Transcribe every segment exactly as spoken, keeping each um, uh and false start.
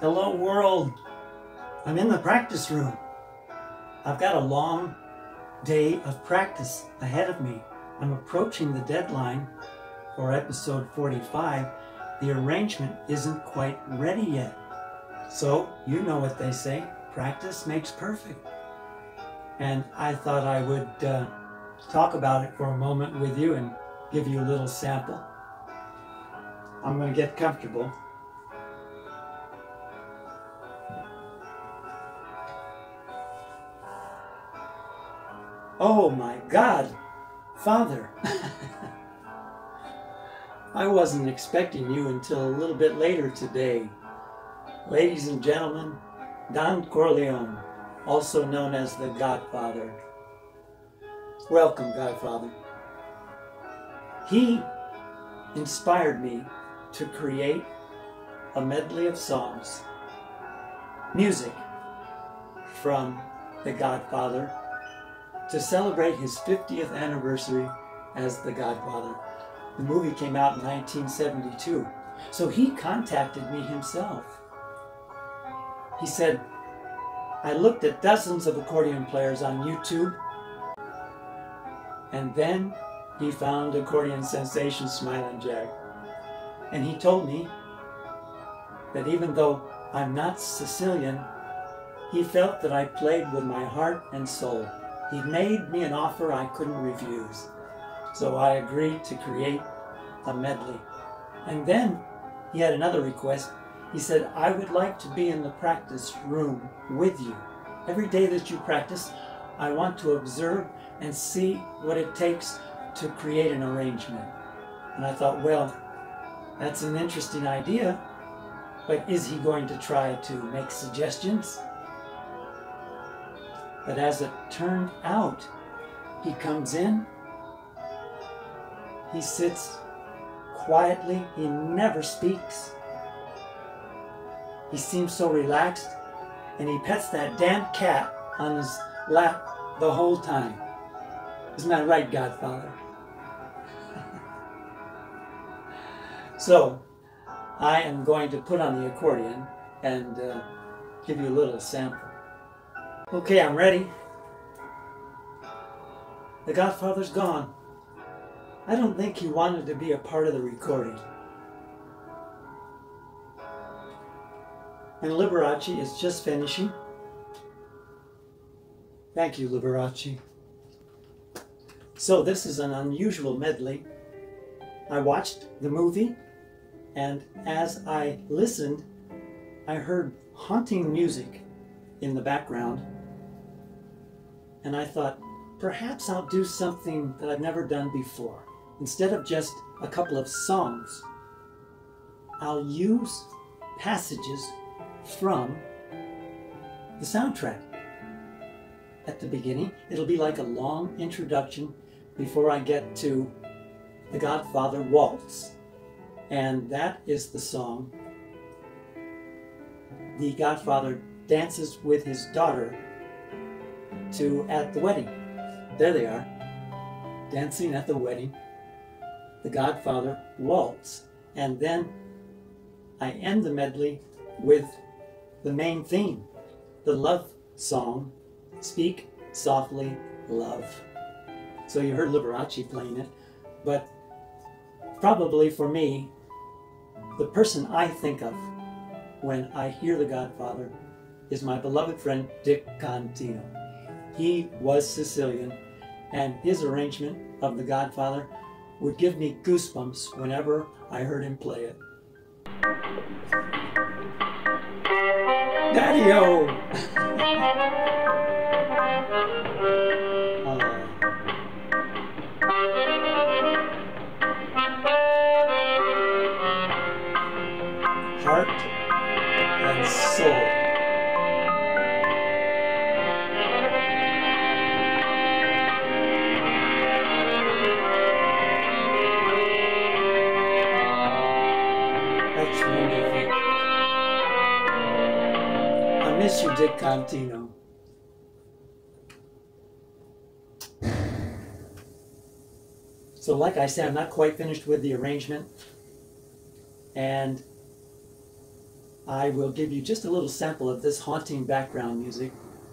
Hello world, I'm in the practice room. I've got a long day of practice ahead of me. I'm approaching the deadline for episode forty-five. The arrangement isn't quite ready yet. So, you know what they say, practice makes perfect. And I thought I would uh, talk about it for a moment with you and give you a little sample. I'm going to get comfortable. Oh my God, Father. I wasn't expecting you until a little bit later today. Ladies and gentlemen, Don Corleone, also known as the Godfather. Welcome, Godfather. He inspired me to create a medley of songs, music from the Godfather, to celebrate his fiftieth anniversary as the Godfather. The movie came out in nineteen seventy-two, so he contacted me himself. He said, I looked at dozens of accordion players on YouTube, and then he found accordion sensation Smilin' Jack. And he told me that even though I'm not Sicilian, he felt that I played with my heart and soul. He made me an offer I couldn't refuse. So I agreed to create a medley. And then he had another request. He said, I would like to be in the practice room with you. Every day that you practice, I want to observe and see what it takes to create an arrangement. And I thought, well, that's an interesting idea, but is he going to try to make suggestions? But as it turned out, he comes in, he sits quietly, he never speaks. He seems so relaxed, and he pets that damn cat on his lap the whole time. Isn't that right, Godfather? So, I am going to put on the accordion and uh, give you a little sample. Okay, I'm ready. The Godfather's gone. I don't think he wanted to be a part of the recording. And Liberace is just finishing. Thank you, Liberace. So this is an unusual medley. I watched the movie, and as I listened, I heard haunting music in the background. And I thought, perhaps I'll do something that I've never done before. Instead of just a couple of songs, I'll use passages from the soundtrack. At the beginning, it'll be like a long introduction before I get to the Godfather Waltz. And that is the song the Godfather dances with his daughter to at the wedding. There they are, dancing at the wedding, the Godfather Waltz. And then I end the medley with the main theme, the love song, Speak Softly, Love. So you heard Liberace playing it, but probably for me, the person I think of when I hear the Godfather is my beloved friend Dick Contino. He was Sicilian, and his arrangement of the Godfather would give me goosebumps whenever I heard him play it. Daddy-o! Heart and soul. That's wonderful. I miss you, Dick Contino. So like I said, I'm not quite finished with the arrangement. And I will give you just a little sample of this haunting background music.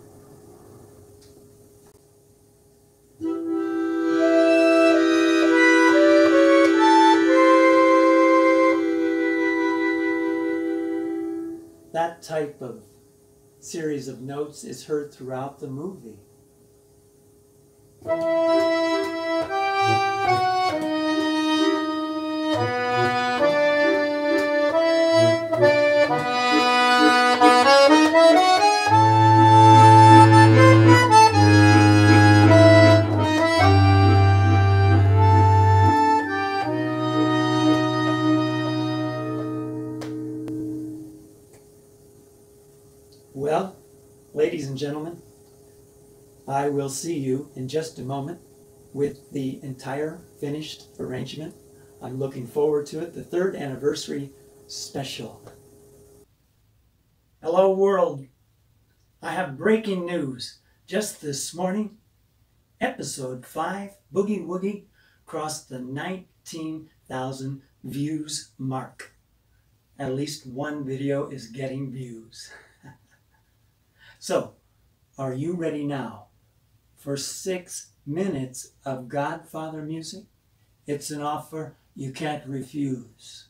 That type of series of notes is heard throughout the movie. Well, ladies and gentlemen, I will see you in just a moment with the entire finished arrangement. I'm looking forward to it, the third anniversary special. Hello world, I have breaking news. Just this morning, episode five, Boogie Woogie, crossed the nineteen thousand views mark. At least one video is getting views. So, are you ready now for six minutes of Godfather music? It's an offer you can't refuse.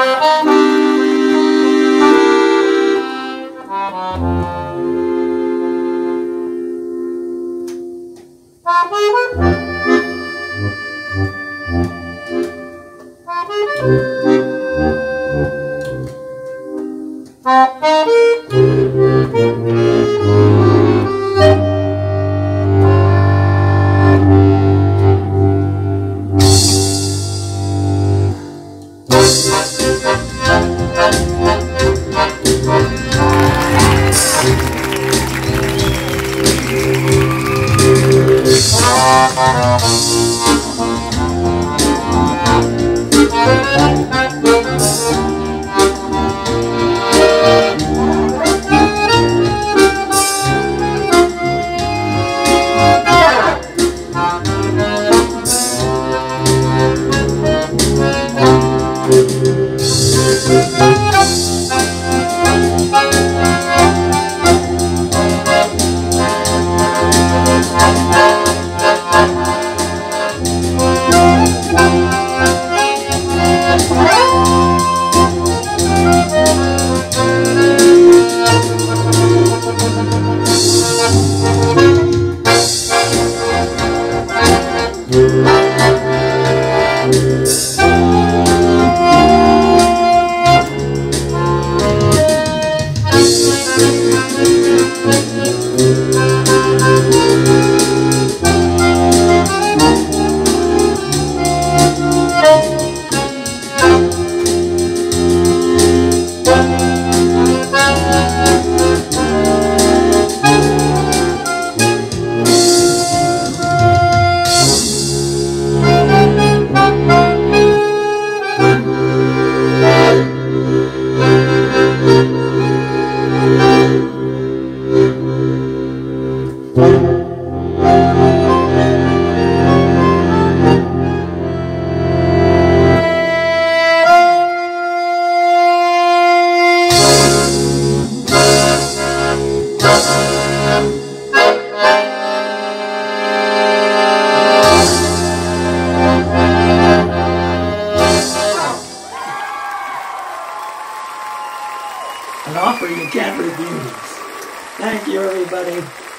An offer you can't refuse. Thank you, everybody.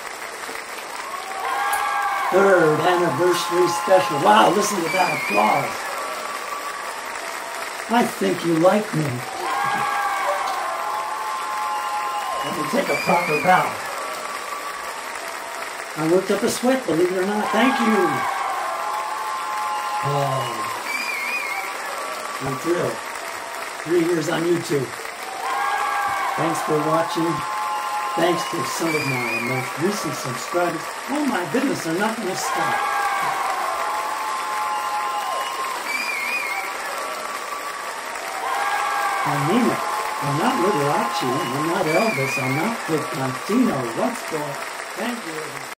Third anniversary special. Wow, listen to that applause. I think you like me. Let me take a proper bow. I worked up a sweat, believe it or not. Thank you. Oh, I'm thrilled. Three years on YouTube. Thanks for watching. Thanks to some of my most recent subscribers. Oh my goodness, they're not going to stop. I mean it. I'm not Liberace. I'm not Elvis. I'm not Kid Contino. What's going on? Thank you.